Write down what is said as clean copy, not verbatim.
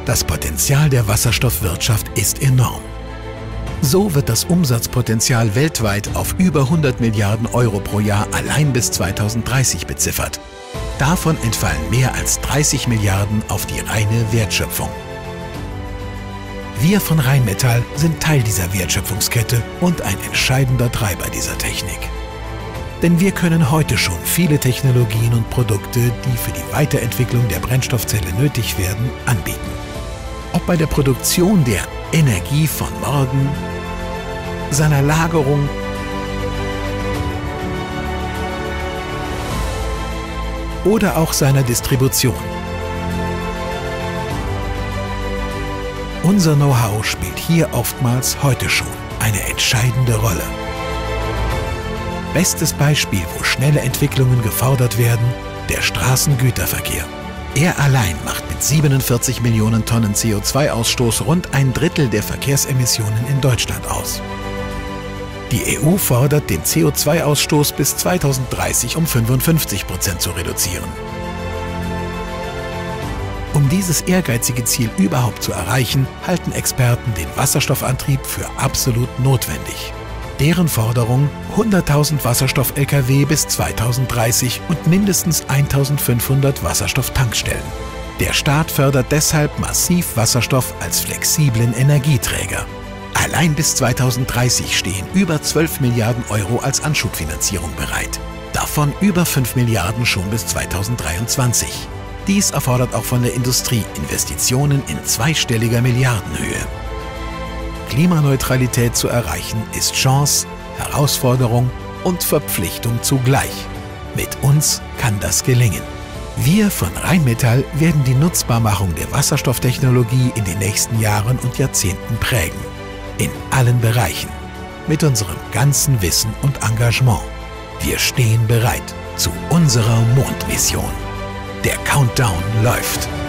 Das Potenzial der Wasserstoffwirtschaft ist enorm. So wird das Umsatzpotenzial weltweit auf über 100 Milliarden Euro pro Jahr allein bis 2030 beziffert. Davon entfallen mehr als 30 Milliarden auf die reine Wertschöpfung. Wir von Rheinmetall sind Teil dieser Wertschöpfungskette und ein entscheidender Treiber dieser Technik. Denn wir können heute schon viele Technologien und Produkte, die für die Weiterentwicklung der Brennstoffzelle nötig werden, anbieten. Ob bei der Produktion der Energie von morgen, seiner Lagerung oder auch seiner Distribution. Unser Know-how spielt hier oftmals heute schon eine entscheidende Rolle. Bestes Beispiel, wo schnelle Entwicklungen gefordert werden, der Straßengüterverkehr. Er allein macht mit 47 Millionen Tonnen CO2-Ausstoß rund ein Drittel der Verkehrsemissionen in Deutschland aus. Die EU fordert, den CO2-Ausstoß bis 2030 um 55% zu reduzieren. Um dieses ehrgeizige Ziel überhaupt zu erreichen, halten Experten den Wasserstoffantrieb für absolut notwendig. Deren Forderung: 100.000 Wasserstoff-Lkw bis 2030 und mindestens 1.500 Wasserstofftankstellen. Der Staat fördert deshalb massiv Wasserstoff als flexiblen Energieträger. Allein bis 2030 stehen über 12 Milliarden Euro als Anschubfinanzierung bereit. Davon über 5 Milliarden schon bis 2023. Dies erfordert auch von der Industrie Investitionen in zweistelliger Milliardenhöhe. Klimaneutralität zu erreichen ist Chance, Herausforderung und Verpflichtung zugleich. Mit uns kann das gelingen. Wir von Rheinmetall werden die Nutzbarmachung der Wasserstofftechnologie in den nächsten Jahren und Jahrzehnten prägen. In allen Bereichen. Mit unserem ganzen Wissen und Engagement. Wir stehen bereit zu unserer Mondmission. Der Countdown läuft.